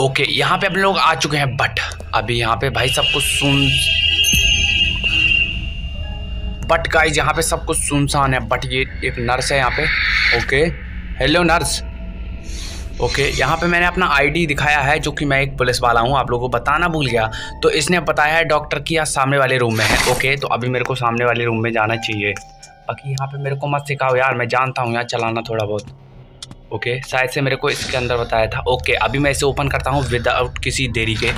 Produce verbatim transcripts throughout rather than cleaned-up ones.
Okay यहाँ पे अपने लोग आ चुके हैं, बट अभी यहाँ पे भाई सब कुछ सुन बट गाइस यहाँ पे सब कुछ सुनसान है। बट ये एक नर्स है यहाँ पे। Okay hello nurse. ओके यहाँ पे मैंने अपना आईडी दिखाया है जो कि मैं एक पुलिस वाला हूँ, आप लोगों को बताना भूल गया। तो इसने बताया है डॉक्टर की यहाँ सामने वाले रूम में है। ओके तो अभी मेरे को सामने वाले रूम में जाना चाहिए। बाकी यहाँ पे मेरे को मत सिखाओ यार, मैं जानता हूँ यहाँ चलाना थोड़ा बहुत। ओके शायद से मेरे को इसके अंदर बताया था। ओके अभी मैं इसे ओपन करता हूँ विदाउट किसी देरी के।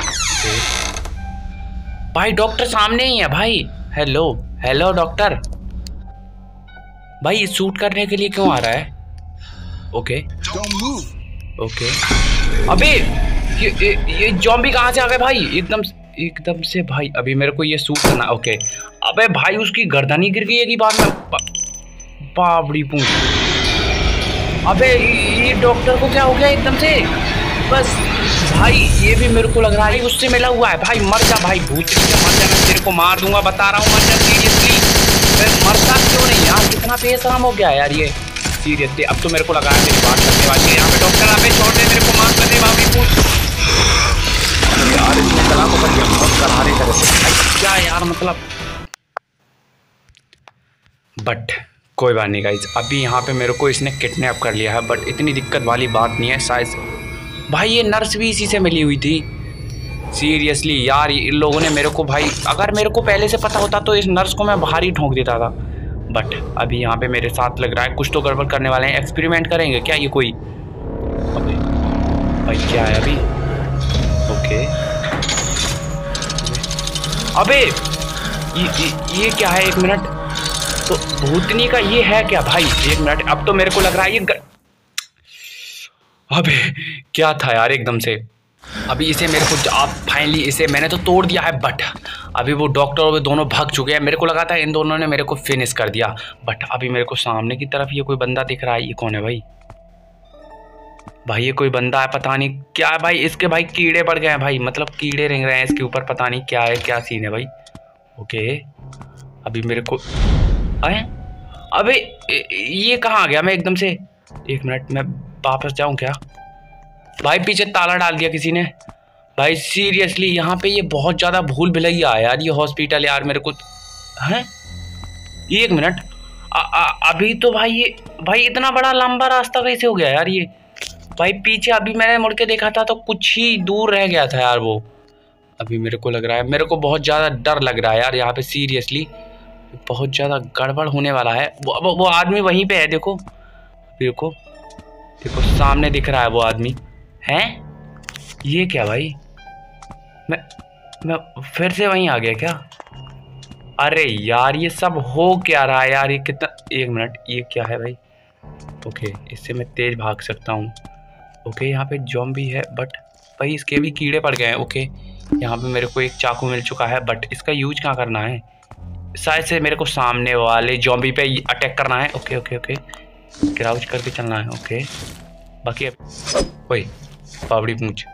भाई डॉक्टर सामने ही है भाई। Hello hello doctor. भाई ये शूट करने के लिए क्यों आ रहा है? ओके ओके अबे ये ये, ये जॉम्बी कहाँ से आ गए भाई? एकदम एकदम से भाई अभी मेरे को ये शूट करना। ओके अबे भाई उसकी गर्दन ही गिर गई है कि बाद में बाबड़ी पूंछ। अबे ये डॉक्टर को क्या हो गया एकदम से? बस भाई ये भी मेरे को लग रहा है उससे मिला हुआ है। भाई मर जा भाई, भूत से मर जा, मैं तेरे को मार दूंगा, बता रहा हूँ मर जा सीरियसली। मरता क्यों नहीं यार, कितना बेशरम हो गया यार ये सीरियसली। अब तो मेरे को लगा है मेरी बात करने वाली है यहाँ पे। डॉक्टर अबे छोड़ दे मेरे को, माफ कर दे बाबी पूछ यार। इसने गला को कर दिया बहुत करारे तरह से क्या यार, मतलब। बट कोई बात नहीं गाइज, अभी यहाँ पे मेरे को इसने किडनैप कर लिया है। बट इतनी दिक्कत वाली बात नहीं है शायद। भाई ये नर्स भी इसी से मिली हुई थी सीरियसली यार। इन लोगों ने मेरे को भाई, अगर मेरे को पहले से पता होता तो इस नर्स को मैं बाहर ही ठोक देता था। बट अभी यहाँ पे मेरे साथ लग रहा है कुछ तो गड़बड़ करने वाले हैं। एक्सपेरिमेंट करेंगे क्या ये कोई? अबे भाई क्या है अभी? ओके अबे ये, ये ये क्या है? एक मिनट, तो भूतनी का ये है क्या भाई? एक मिनट, अब तो मेरे को लग रहा है ये ग... अबे क्या था यार एकदम से। अभी इसे मेरे को आप फाइनली इसे मैंने तो तोड़ दिया है। बट अभी वो डॉक्टर और वो दोनों भाग चुके हैं। मेरे को लगा था इन दोनों ने मेरे को फिनिश कर दिया। बट अभी मेरे को सामने की तरफ ये कोई बंदा दिख रहा है। ये कौन है भाई? भाई ये कोई बंदा है, पता नहीं क्या है भाई। इसके भाई कीड़े पड़ गए हैं भाई, मतलब कीड़े रेंग रहे हैं इसके ऊपर, पता नहीं क्या है, क्या सीन है भाई। ओके अभी मेरे को आए अबे ये कहाँ आ गया? मैं एकदम से, एक मिनट मैं वापस जाऊं क्या? भाई पीछे ताला डाल दिया किसी ने भाई सीरियसली। यहाँ पे ये बहुत ज़्यादा भूल भुलैया है यार ये हॉस्पिटल यार। मेरे को हैं एक मिनट आ, आ, अभी तो भाई ये भाई इतना बड़ा लंबा रास्ता कैसे हो गया यार ये? भाई पीछे अभी मैंने मुड़ के देखा था तो कुछ ही दूर रह गया था यार वो। अभी मेरे को लग रहा है, मेरे को बहुत ज़्यादा डर लग रहा है यार यहाँ पे सीरियसली। बहुत ज़्यादा गड़बड़ होने वाला है। वो, वो, वो आदमी वहीं पे है, देखो देखो देखो सामने दिख रहा है वो आदमी है। ये क्या भाई? मैं मैं फिर से वहीं आ गया क्या? अरे यार ये सब हो क्या रहा है यार? ये कितना, एक मिनट ये क्या है भाई? ओके इससे मैं तेज भाग सकता हूँ। ओके यहाँ पे जॉम्बी है बट भाई इसके भी कीड़े पड़ गए हैं। ओके यहाँ पे मेरे को एक चाकू मिल चुका है बट इसका यूज कहाँ करना है? शायद से मेरे को सामने वाले जॉम्बी पे अटैक करना है। ओके ओके ओके क्राउच करके चलना है। ओके बाकी ओए पावड़ी पूंछ,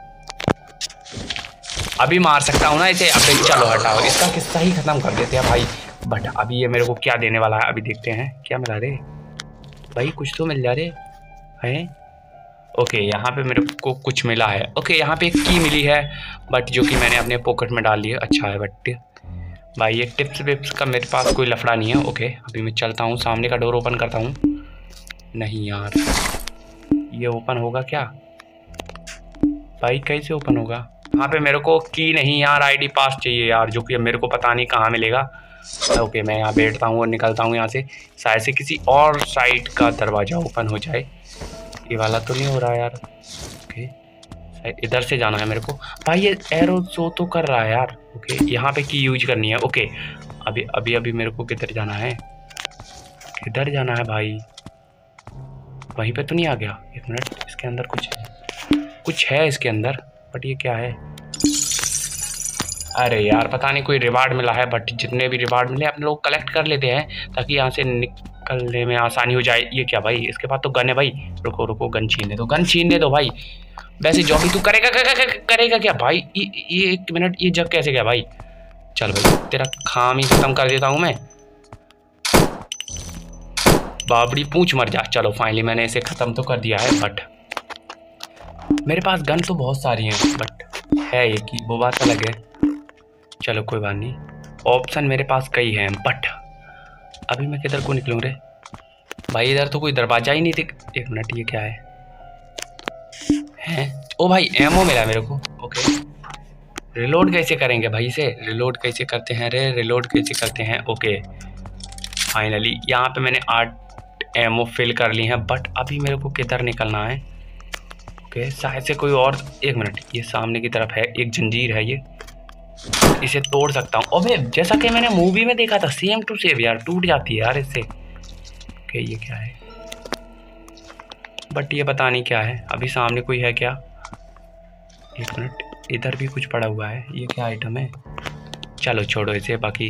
अभी मार सकता हूँ ना इसे? अबे चलो हटाओ, इसका किस्सा ही खत्म कर देते हैं भाई। बट अभी ये मेरे को क्या देने वाला है अभी देखते हैं। क्या मिला रे भाई? कुछ तो मिल जा रे है। ओके यहाँ पे मेरे को कुछ मिला है। ओके यहाँ पे एक की मिली है बट जो कि मैंने अपने पॉकेट में डाल ली है। अच्छा है बट भाई ये टिप्स विप्स का मेरे पास कोई लफड़ा नहीं है। ओके अभी मैं चलता हूँ, सामने का डोर ओपन करता हूँ। नहीं यार ये ओपन होगा क्या भाई? कैसे ओपन होगा? यहाँ पे मेरे को की नहीं यार, आईडी पास चाहिए यार, जो कि मेरे को पता नहीं कहाँ मिलेगा। ओके मैं यहाँ बैठता हूँ और निकलता हूँ यहाँ से। शायद से किसी और साइड का दरवाज़ा ओपन हो जाए। ये वाला तो नहीं हो रहा यार। ओके इधर से जाना है मेरे को। भाई ये एरो शो तो कर रहा है यार। ओके यहाँ पे की यूज करनी है। ओके अभी अभी अभी मेरे को किधर जाना है? किधर जाना है भाई? वहीं पे तो नहीं आ गया? एक मिनट, इसके अंदर कुछ है, कुछ है इसके अंदर बट ये क्या है? अरे यार पता नहीं कोई रिवार्ड मिला है बट जितने भी रिवार्ड मिले अपने लोग कलेक्ट कर लेते हैं ताकि यहाँ से निकलने में आसानी हो जाए। ये क्या भाई? इसके पास तो गन है भाई। रुको रुको गन छीनने दो, गन छीनने दो भाई। वैसे जॉबी तू करेगा करेगा क्या भाई? ये एक मिनट, ये जग कैसे गया भाई? चल भाई तेरा खाम ही खत्म कर देता हूँ मैं। बाबड़ी पूंछ मर जा। चलो फाइनली मैंने इसे ख़त्म तो कर दिया है बट मेरे पास गन तो बहुत सारी हैं बट है ये कि वो बात अलग है। चलो कोई बात नहीं, ऑप्शन मेरे पास कई हैं बट अभी मैं किधर को निकलूँ रे भाई? इधर तो कोई दरवाजा ही नहीं दिख। एक मिनट, ये क्या है? हैं? ओ भाई एमओ मिला मेरे को। ओके, रिलोड कैसे करेंगे भाई? इसे रिलोड कैसे करते हैं रे? रिलोड कैसे करते हैं? ओके फाइनली यहाँ पे मैंने आठ एमओ फिल कर ली हैं बट अभी मेरे को किधर निकलना है? ओके शायद से कोई और। एक मिनट, ये सामने की तरफ है एक जंजीर है, ये इसे तोड़ सकता हूँ। अबे जैसा कि मैंने मूवी में देखा था, सेम टू सेम यार, टूट जाती है यार इससे। ओके ये क्या है? बट ये पता नहीं क्या है। अभी सामने कोई है क्या? एक मिनट, इधर भी कुछ पड़ा हुआ है। ये क्या आइटम है? चलो छोड़ो इसे। बाकी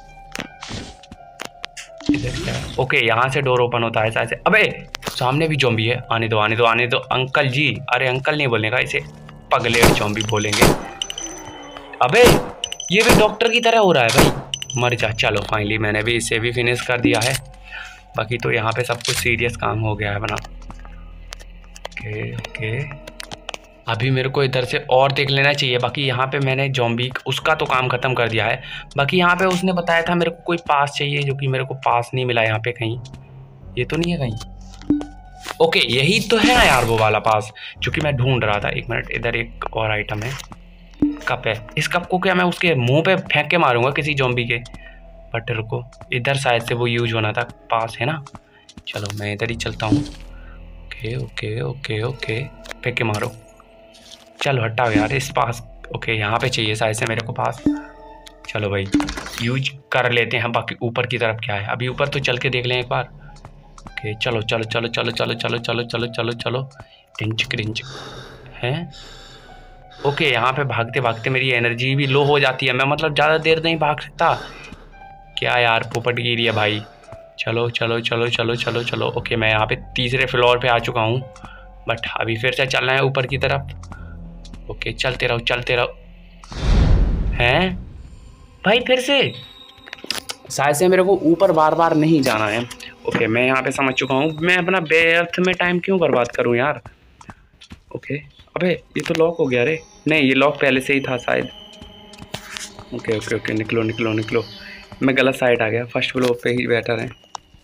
इधर क्या है? ओके यहाँ से डोर ओपन होता है शायद से। अबे सामने भी ज़ॉम्बी है। आने दो आने दो आने दो अंकल जी। अरे अंकल नहीं बोलने का, इसे पगलेट ज़ॉम्बी बोलेंगे। अबे ये भी डॉक्टर की तरह हो रहा है भाई, मर जा। चलो फाइनली मैंने भी इसे भी फिनिश कर दिया है। बाकी तो यहाँ पे सब कुछ सीरियस काम हो गया है बना। ओके ओके, अभी मेरे को इधर से और देख लेना चाहिए। बाकी यहाँ पे मैंने ज़ॉम्बी उसका तो काम ख़त्म कर दिया है। बाकी यहाँ पे उसने बताया था मेरे को कोई पास चाहिए, जो कि मेरे को पास नहीं मिला यहाँ पे कहीं। ये तो नहीं है कहीं? ओके यही तो है ना यार वो वाला पास जो कि मैं ढूंढ रहा था। एक मिनट, इधर एक और आइटम है, कप है। इस कप को क्या मैं उसके मुंह पे फेंक के मारूंगा किसी ज़ॉम्बी के? बट रुको, इधर शायद से वो यूज होना था, पास है ना। चलो मैं इधर ही चलता हूँ। ओके ओके ओके ओके, फेंक के मारो। चलो हटाओ यार इस पास। ओके यहाँ पे चाहिए शायद से मेरे को पास। चलो भाई यूज कर लेते हैं। बाकी ऊपर की तरफ क्या है? अभी ऊपर तो चल के देख लें एक बार। ओके चलो चलो चलो चलो चलो चलो चलो चलो चलो चलो टिंच क्रिंच हैं। ओके यहाँ पे भागते भागते मेरी एनर्जी भी लो हो जाती है। मैं मतलब ज़्यादा देर नहीं भाग सकता क्या यार? पोपट गिरी है भाई। चलो चलो चलो चलो चलो चलो। ओके मैं यहाँ पे तीसरे फ्लोर पे आ चुका हूँ बट अभी फिर से चलना है ऊपर की तरफ। ओके चलते रहो चलते रहो। हैं भाई फिर से शायद से मेरे को ऊपर बार बार नहीं जाना है। ओके मैं यहाँ पे समझ चुका हूँ। मैं अपना बेअर्थ में टाइम क्यों बर्बाद करूँ यार? ओके अबे ये तो लॉक हो गया रे। नहीं ये लॉक पहले से ही था शायद। ओके ओके ओके निकलो निकलो निकलो। मैं गलत साइड आ गया, फर्स्ट फ्लोर पे ही बेटर है।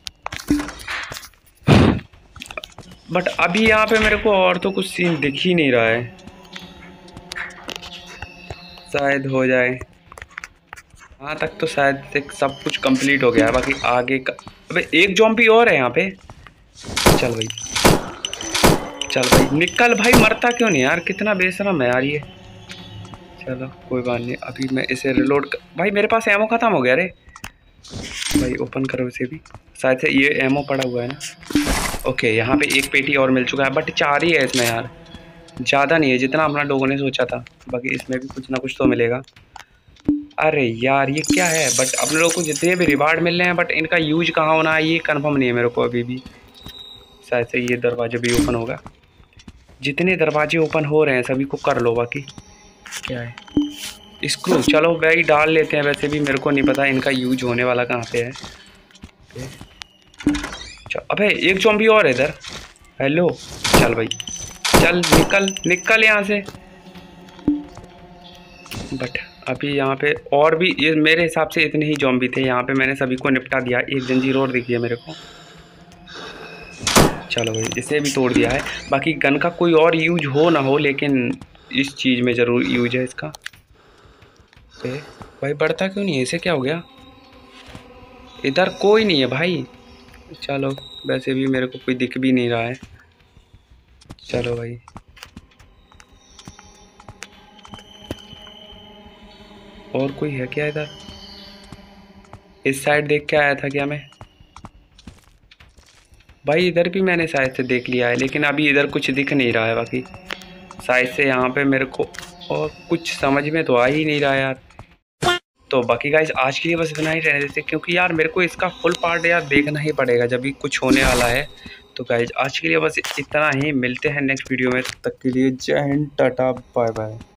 बट अभी यहाँ पे मेरे को और तो कुछ सीन दिख ही नहीं रहा है। शायद हो जाए, यहाँ तक तो शायद से सब कुछ कंप्लीट हो गया है। बाकी आगे का अबे एक ज़ॉम्बी और है यहाँ पे। चल भाई चल भाई निकल भाई, मरता क्यों नहीं यार? कितना बेशरम है यार ये। चलो कोई बात नहीं, अभी मैं इसे रिलोड कर... भाई मेरे पास एमो ख़त्म हो गया रे भाई। ओपन करो इसे भी, शायद से ये एमो पड़ा हुआ है ना। ओके यहाँ पे एक पेटी और मिल चुका है बट चार ही है इसमें यार, ज़्यादा नहीं है जितना अपना लोगों ने सोचा था। बाकी इसमें भी कुछ ना कुछ तो मिलेगा। अरे यार ये क्या है? बट अपने लोगों को जितने भी रिवार्ड मिल रहे हैं बट इनका यूज कहाँ होना है ये कंफर्म नहीं है मेरे को अभी भी। शायद से ये दरवाजे भी ओपन होगा। जितने दरवाजे ओपन हो रहे हैं सभी को कर लो। बाकी क्या है? स्क्रू चलो भाई डाल लेते हैं। वैसे भी मेरे को नहीं पता इनका यूज होने वाला कहाँ पे है। चल अबे एक ज़ॉम्बी और है इधर। हेलो चल भाई चल निकल निकल यहाँ से। बट अभी यहाँ पे और भी ये मेरे हिसाब से इतने ही ज़ॉम्बी थे। यहाँ पे मैंने सभी को निपटा दिया। एक जंजीर और दिखी है मेरे को। चलो भाई इसे भी तोड़ दिया है। बाकी गन का कोई और यूज हो ना हो लेकिन इस चीज़ में ज़रूर यूज है इसका। ओके भाई बढ़ता क्यों नहीं है? इसे क्या हो गया? इधर कोई नहीं है भाई। चलो वैसे भी मेरे को कोई दिख भी नहीं रहा है। चलो भाई और कोई है क्या इधर? इस साइड देख के आया था क्या मैं? भाई इधर भी मैंने शायद से देख लिया है लेकिन अभी इधर कुछ दिख नहीं रहा है। बाकी शायद से यहाँ पे मेरे को और कुछ समझ में तो आ ही नहीं रहा यार। तो बाकी गाइज आज के लिए बस इतना ही रहने देते क्योंकि यार मेरे को इसका फुल पार्ट यार देखना ही पड़ेगा जब भी कुछ होने वाला है। तो गाइज आज के लिए बस इतना ही। मिलते हैं नेक्स्ट वीडियो में, तब तक के लिए जय हिंद, टाटा बाय बाय।